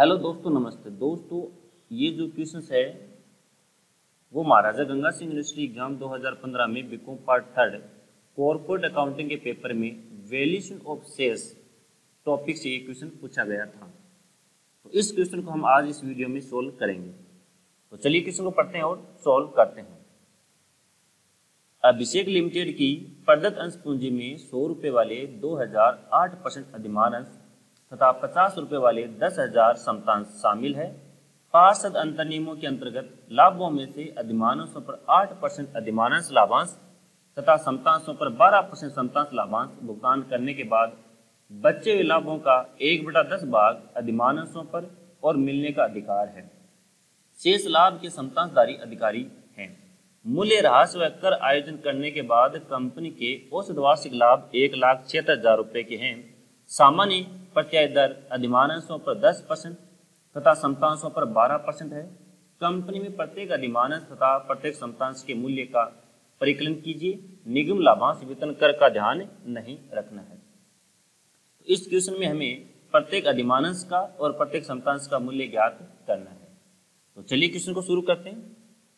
Hello दोस्तों, नमस्ते दोस्तों। ये जो क्वेश्चन है वो महाराजा गंगा सिंह यूनिवर्सिटी एग्जाम 2015 में BCom part third corporate accounting के पेपर में वैल्यूएशन ऑफ शेयर्स टॉपिक से ये क्वेश्चन पूछा गया था। तो इस क्वेश्चन को हम आज इस वीडियो में सोल्व करेंगे। तो चलिए क्वेश्चन को पढ़ते हैं और सॉल्व करते हैं। अभिषेक लिमिटेड की प्रदत्त अंश पूंजी में 100 रुपये वाले 2008% अधिमान अंश तथा 50 रुपये वाले 10,000 समतांश शामिल है। पार्षद अंतर नियमों के अंतर्गत लाभों में से अधिमानांशों पर 8% अधिमानांश लाभांश तथा समतांशों पर 12% समतांश लाभांश भुगतान करने के बाद बचे हुए लाभों का 1/10 भाग अधिमानांशों पर और मिलने का अधिकार है। शेष लाभ के समतांशधारी अधिकारी हैं। मूल्यह्रास व कर आयोजन करने के बाद कंपनी के औसत वार्षिक लाभ 1,76,000 रुपये के हैं। सामान्य प्रत्याय दर अधिमानांशों पर 10% तथा समतांशों पर 12% है। कंपनी में प्रत्येक अधिमानांश तथा प्रत्येक समतांश के मूल्य का परिकलन कीजिए। निगम लाभांश वेतन कर का ध्यान नहीं रखना है। इस क्वेश्चन में हमें प्रत्येक अधिमानांश का और प्रत्येक समतांश का मूल्य ज्ञात करना है। तो चलिए क्वेश्चन को शुरू करते हैं।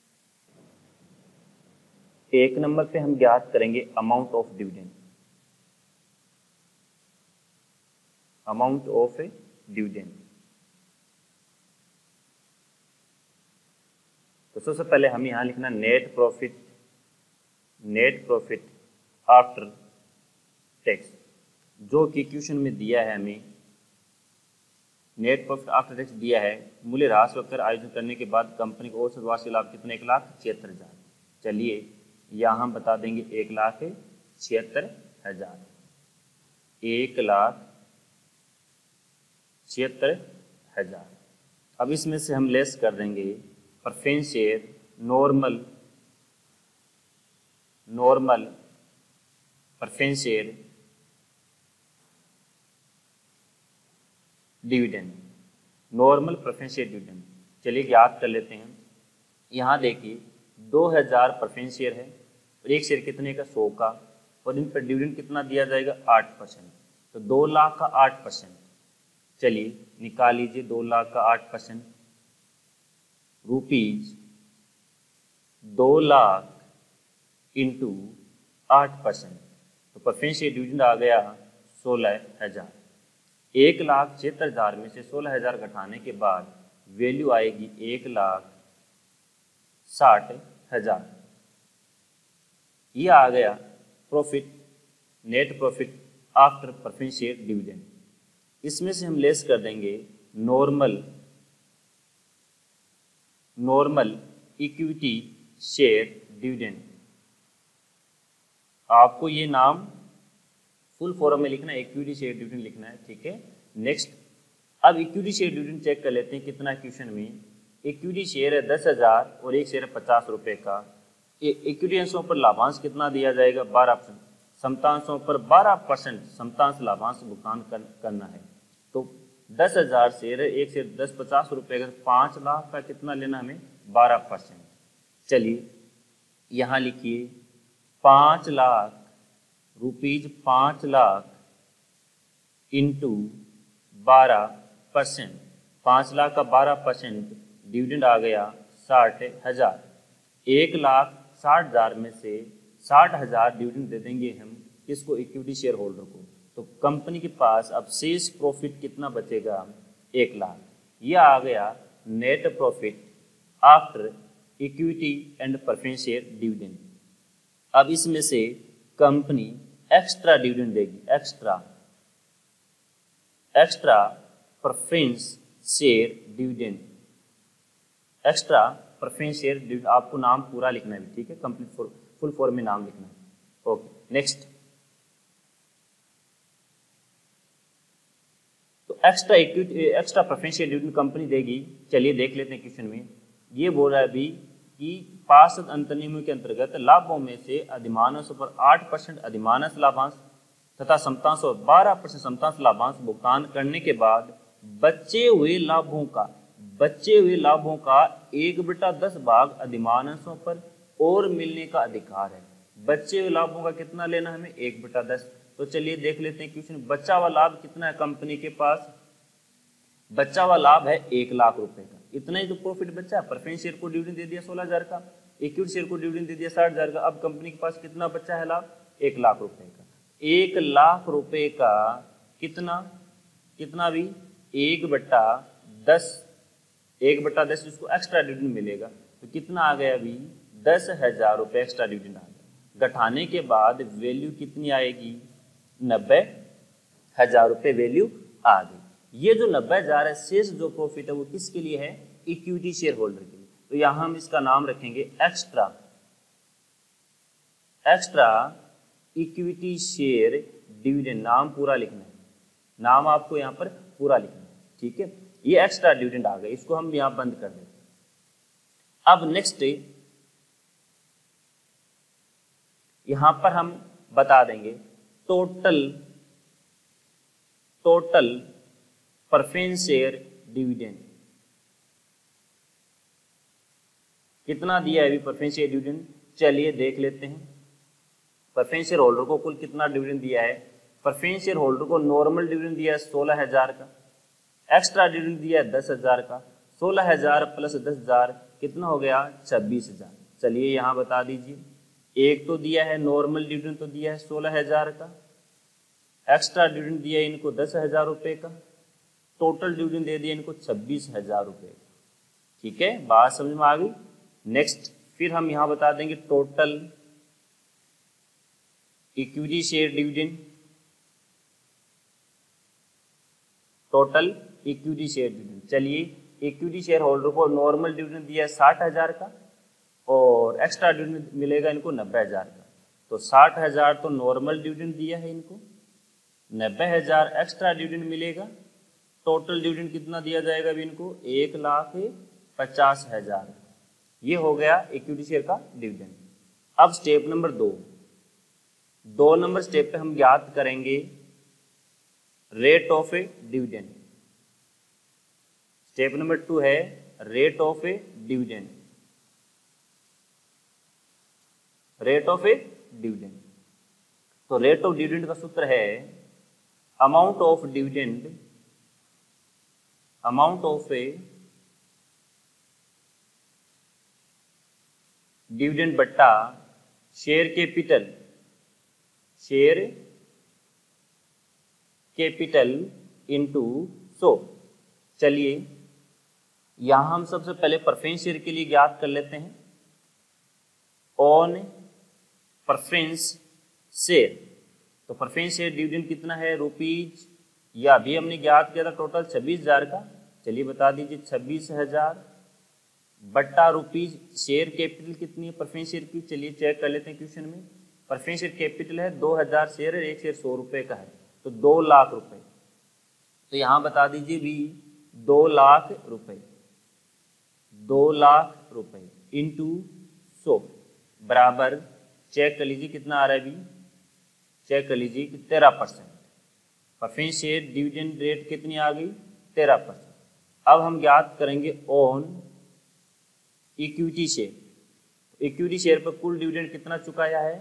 एक नंबर पे हम ज्ञात करेंगे amount of dividend. Amount of dividend. तो सबसे पहले हम यहां लिखना नेट प्रॉफिट आफ्टर टैक्स, जो कि क्वेश्चन में दिया है। हमें नेट प्रॉफिट आफ्टर टैक्स दिया है। मूल्यह्रास व कर आयोजन करने के बाद कंपनी को औसत वार्षिक लाभ कितना 1,76,000। चलिए यहां हम बता देंगे 1,76,000। 1,76,000। अब इसमें से हम लेस कर देंगे preference share, normal preference share, dividend, normal preference share dividend. चलिए ज्ञात कर लेते हैं। यहाँ देखिए 2,000 प्रेफरेंस शेयर है और एक शेयर कितने का 100 का, और इन पर डिविडेंड कितना दिया जाएगा 8%। तो 2 लाख का 8%। चलिए निकाल लीजिए 2 लाख का 8%। Rupees 2 lakh into 8%। तो प्रेफरेंस शेयर डिविडेंड आ गया 16,000। 1,76,000 में से 16,000 घटाने के बाद वैल्यू आएगी 1,60,000। ये आ गया profit, net profit after preference share dividend. इसमें से हम लेस कर देंगे नॉर्मल इक्विटी शेयर डिविडेंड। आपको ये नाम फुल फॉर्म में लिखना है, इक्विटी शेयर डिविडेंड लिखना है, ठीक है। नेक्स्ट, अब इक्विटी शेयर डिविडेंड चेक कर लेते हैं कितना क्वेश्चन में। इक्विटी शेयर है 10,000 और एक शेयर है 50 रुपये का। इक्विटी अंशों पर लाभांश कितना दिया जाएगा 12%। समतांशों पर 12% समतांश लाभांश भुगतान करना है। तो 10,000 शेयर है, एक शेयर 10 50 रुपये का, 5 लाख का कितना लेना हमें 12%। चलिए यहाँ लिखिए 5 लाख रुपीज 5 लाख इंटू 12%। 5 लाख का 12% डिविडेंड आ गया 60,000। 1,60,000 में से 60,000 डिविडेंड दे देंगे हम किसको, इक्विटी शेयर होल्डर को। तो कंपनी के पास अब शेष प्रॉफिट कितना बचेगा 1 लाख। यह आ गया net profit after equity and preference share dividend. अब इसमें से कंपनी एक्स्ट्रा डिविडेंड देगी, extra preference share dividend. Extra preference share dividend, आपको नाम पूरा लिखना है, ठीक है, कंप्लीट फुल फॉर्म में नाम लिखना है। ओके नेक्स्ट, तो extra preference share dividend company देगी। चलिए देख लेते हैं क्वेश्चन में। ये बोल रहा है अभी कि पार्षद अंतर नियमों के अंतर्गत लाभों में से अधिमानांशों पर 8% अधिमानांश लाभांश तथा समतांशों 12% समतांश लाभांश भुगतान करने के बाद बचे हुए लाभों का 1/10 भाग अधिमानांशों पर और मिलने का अधिकार है। बचे हुए लाभों का कितना लेना हमें 1/10। तो चलिए देख लेते हैं क्वेश्चन। बचा हुआ लाभ कितना है कंपनी के पास, बचा हुआ लाभ है 1,00,000 रुपए का। इतना ही तो प्रॉफिट बचा। प्रेफरेंस शेयर को डिविडेंड दे दिया 16,000 का, इक्विटी शेयर को डिविडेंड दे दिया 60,000 का। अब कंपनी के पास कितना बचा है लाभ? 1,00,000 रुपए का। 1,00,000 रुपए का कितना भी 1/10, 1/10 जिसको एक्स्ट्रा डिविडेंड मिलेगा तो कितना आ गया अभी? 10,000 रुपए एक्स्ट्रा डिविडेंड आ गया। घटाने के बाद वैल्यू कितनी आएगी? 90,000 रुपए वैल्यू आ गई। ये जो 90,000 है, शेष जो प्रॉफिट है वो किसके लिए है? इक्विटी शेयर होल्डर के लिए। तो यहां हम इसका नाम रखेंगे एक्स्ट्रा इक्विटी शेयर डिविडेंड। नाम पूरा लिखना है, नाम आपको यहां पर पूरा लिखना है, ठीक है। ये एक्स्ट्रा डिविडेंड आ गया, इसको हम यहां बंद कर देते हैं। अब नेक्स्ट यहां पर हम बता देंगे टोटल प्रेफरेंस शेयर डिविडेंड कितना दिया है अभी प्रेफरेंस शेयर डिविडेंड। चलिए देख लेते हैं प्रेफरेंस शेयर होल्डर को कुल कितना डिविडेंड दिया है। प्रेफरेंस शेयर होल्डर को नॉर्मल डिविडेंड दिया है 16,000 का, एक्स्ट्रा डिविडेंड दिया है 10,000 का। 16,000 प्लस 10,000 कितना हो गया? 26,000। चलिए यहाँ बता दीजिए, एक तो दिया है नॉर्मल डिविडेंड, तो दिया है 16,000 का, एक्स्ट्रा डिविडेंड दिया है इनको 10,000 रुपये का, टोटल डिविडेंड दे दिया इनको 26,000 रुपये का। ठीक है, बात समझ में आ गई। नेक्स्ट फिर हम यहाँ बता देंगे total equity share dividend. Total equity share dividend, चलिए इक्विटी शेयर होल्डर को नॉर्मल डिविडेंड दिया है 60,000 का और एक्स्ट्रा डिविडेंड मिलेगा इनको 90,000 का। तो 60,000 तो नॉर्मल डिविडेंड दिया है इनको, 90,000 एक्स्ट्रा डिविडेंड मिलेगा। टोटल डिविडेंड कितना दिया जाएगा अभी इनको? 1,50,000। ये हो गया इक्विटी शेयर का डिविडेंड। अब स्टेप नंबर 2 नंबर स्टेप पे हम ज्ञात करेंगे rate of a dividend. Step number 2 है rate of a dividend. Rate of a dividend, तो रेट ऑफ डिविडेंड का सूत्र है amount of dividend, amount of a dividend बट्टा share capital, share capital into 100। चलिए यहां हम सबसे पहले प्रेफरेंस शेयर के लिए ज्ञात कर लेते हैं ऑन प्रेफरेंस शेयर। तो प्रेफरेंस शेयर डिविडेंड कितना है रुपीज, या अभी हमने ज्ञात किया था टोटल 26,000 का। चलिए बता दीजिए 26,000 बट्टा रुपीज शेयर कैपिटल कितनी है प्रेफरेंस शेयर की। चलिए चेक कर लेते हैं क्वेश्चन में। प्रेफरेंस शेयर कैपिटल है 2,000 शेयर है, एक शेयर 100 रुपए का है, तो 2 लाख रुपए। तो यहां बता दीजिए भी 2 लाख रुपए, 2 लाख रुपए इंटू 100 बराबर, चेक कर लीजिए कितना आ रहा है अभी, चेक कर लीजिए कि 13%। प्रेफरेंस शेयर डिविडेंड रेट कितनी आ गई? 13%। अब हम ज्ञात करेंगे on equity share. Equity share पर कुल डिविडेंड कितना चुकाया है?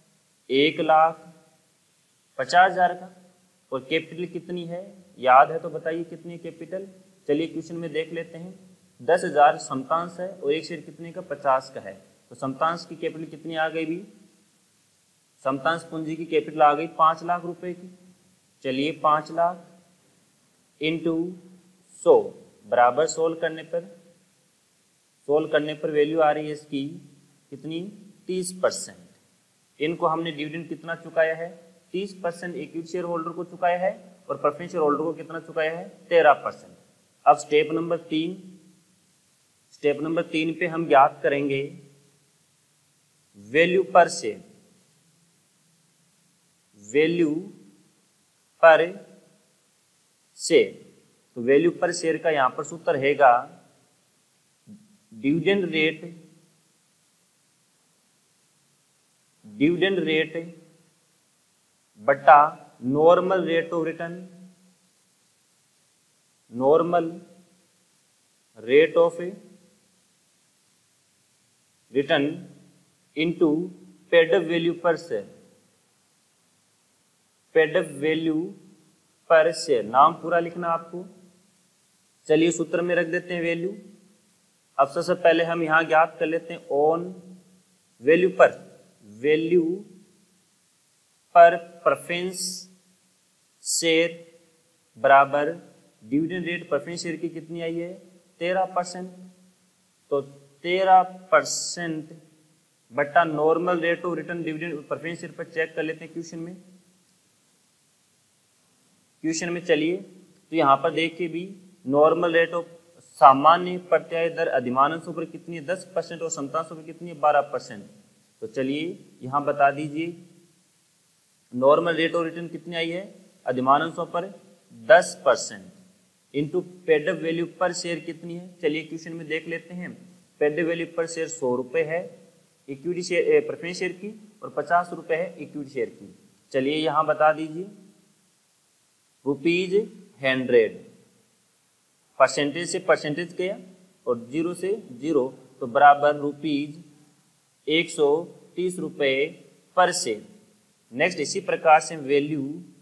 1,50,000 का। और कैपिटल कितनी है याद है तो बताइए कितनी है कैपिटल। चलिए क्वेश्चन में देख लेते हैं। 10,000 समतांश है और एक शेयर कितने का? 50 का है। तो समतांश की कैपिटल कितनी आ गई भी? समतांश पूंजी की कैपिटल आ गई 5 लाख रुपए की। चलिए 5 लाख इंटू 100 बराबर सोल्व करने पर वैल्यू आ रही है इसकी कितनी? 30%। इनको हमने डिविडेंड कितना चुकाया है? 30% इक्विटी शेयर होल्डर को चुकाया है और प्रेफरेंस शेयर होल्डर को कितना चुकाया है? 13%। अब स्टेप नंबर 3 पे हम ज्ञात करेंगे value per share. Value per share, तो वैल्यू पर शेयर का यहां पर सूत्र रहेगा डिविडेंड रेट बटा normal rate of return, normal rate of return into paid up value per share. Paid up value per share नाम पूरा लिखना आपको, चलिए सूत्र में रख देते हैं वैल्यू। अब सबसे पहले हम यहाँ ज्ञात कर लेते हैं on value per preference share बराबर डिविडेंड रेट प्रेफरेंस शेयर की कितनी आई है 13%। तो 13% बटा normal rate of return dividend preference share पर चेक कर लेते हैं क्वेश्चन में चलिए। तो यहाँ पर देखिए भी नॉर्मल रेट ऑफ सामान्य प्रत्याय दर अधिमानंशों पर कितनी है 10% और समतांशों पर कितनी है 12%। तो चलिए यहाँ बता दीजिए नॉर्मल रेट ऑफ रिटर्न कितनी आई है अधिमानंशों पर 10% into paid value per share कितनी है। चलिए क्वेश्चन में देख लेते हैं। पेड वैल्यू पर शेयर 100 रुपये है इक्विटी शेयर प्रेफरेंस शेयर की और 50 रुपये है इक्विटी शेयर की। चलिए यहाँ बता दीजिए ₹100 परसेंटेज से परसेंटेज गया और 0 से 0 तो बराबर ₹130 पर शेयर। नेक्स्ट इसी प्रकार से वैल्यू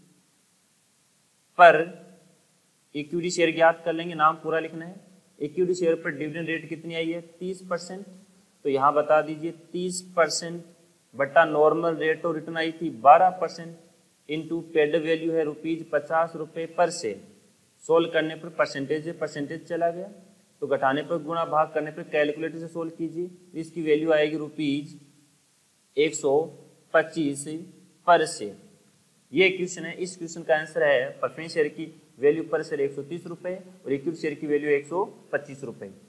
पर इक्विटी शेयर ज्ञात कर लेंगे, नाम पूरा लिखना है। इक्विटी शेयर पर डिविडेंड रेट कितनी आई है 30%। तो यहाँ बता दीजिए 30% बटा नॉर्मल रेट ऑफ रिटर्न आई थी 12% इंटू पेड वैल्यू है ₹50 पर शेयर। सोल्व करने पर परसेंटेज चला गया तो घटाने पर गुणा भाग करने पर कैलकुलेटर से सोल्व कीजिए। इसकी वैल्यू आएगी ₹125 पर शेयर। ये क्वेश्चन है। इस क्वेश्चन का आंसर है प्रेफरेंस शेयर की वैल्यू पर शेयर ₹130 और इक्विटी शेयर की वैल्यू ₹125।